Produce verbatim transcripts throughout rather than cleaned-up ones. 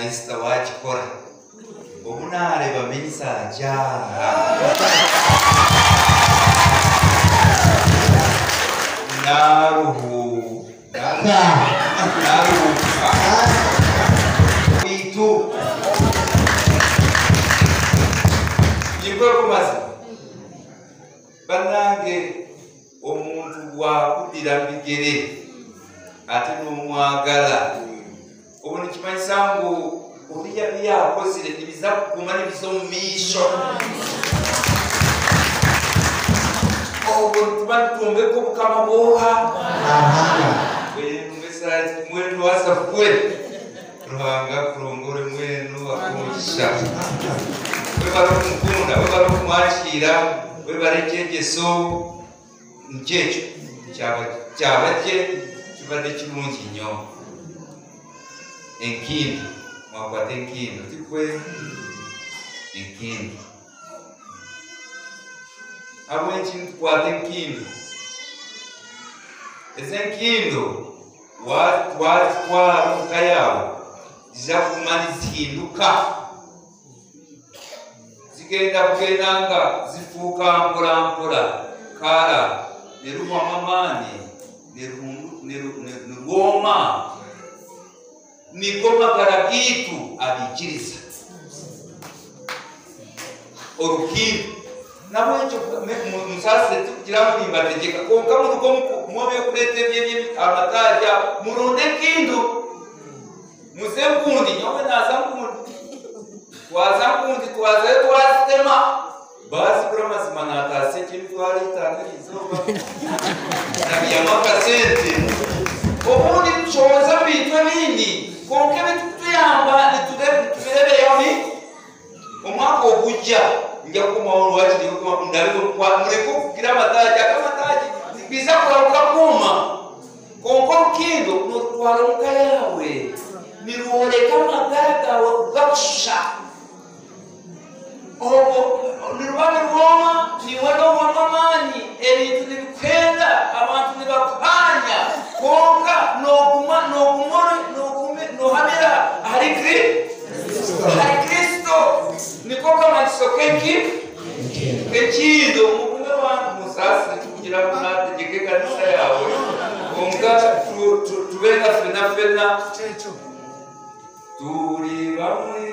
Esther wakikora obunare bamenyisa ajara naruhu naruhu itu yibwe kumazi banange omuntu wakudira bigere ate n'omwagala obone kimanyisa ngu obiya byakozire nibiza kuguma nibiza mu miisho obone tubatumbeko bukama bwoha wenumesaji mwenu wasafwe ruhanga kurongore mwenu wakumusha webara kumukunda webara kumwakira webara ekyegeso nkekyo kyaba kye kibadde kirungi nnyo enkindu mwakwata enkindu tikwe enkindu habwenkintu tukwata enkindu ezenkindu watwara omuka yawe zija kuguma nizihinduka zigenda kugenda nga zifuuka mpolampola kara neruhwamu amaani nerwoma niko magara gitu abikiriza orukindu nabo ekyo musasire tukugira ngo nimbategeka konka murugo mwobe kureta ebyo amataja murunde enkindu muze nkundi nyowe naza nkundi twaza nkundi twazayo twazitema bazigura mazima natase ekintu twalitangirizoba nabiyamaka sente obundi tucoza bintu ebindi konka ebitutuyamba nitubirebeyomi omwaka ogujja nja kumawo lwakiri ndabimuleke okugira amataji agamataji biza kulabuka kuma konka orukindo norutwala omuka yawe nirwoleka amagara gawe gakusha obo niruba nirwoma niwe nowamu amaani ebintu nibikwenda abantu nibakanya konka noguma nohamira ahari Kristo niko kamanyiso kenki kekindo mugume bantu musasire tukugira ngo nategeke kanisa yawe konka tubenga fena fena turi bamwe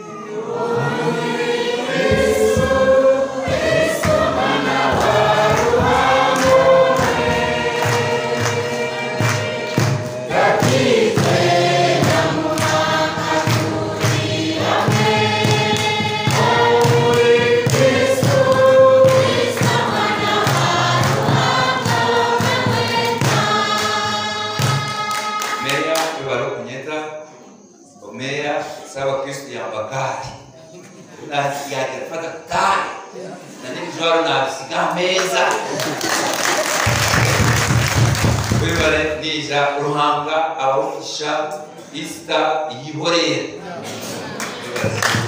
Sawa Kristo yambakari yaje fata kare na nibijwaro na bisiga meza webale nija ruhanga abawumisha Easter yihorera